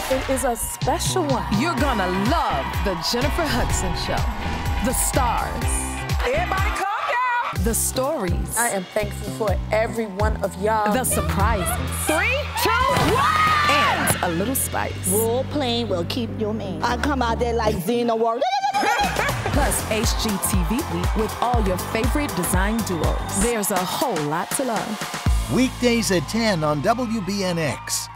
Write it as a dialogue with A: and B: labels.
A: It is a special one.
B: You're gonna love the Jennifer Hudson Show. The stars.
C: Everybody calm down.
B: The stories.
A: I am thankful for every one of y'all.
B: The surprises.
C: 3, 2, 1.
B: And a little spice.
D: Role playing will keep your man. I come out there like Xena War.
B: Plus HGTV with all your favorite design duos. There's a whole lot to love.
E: Weekdays at 10 on WBNX.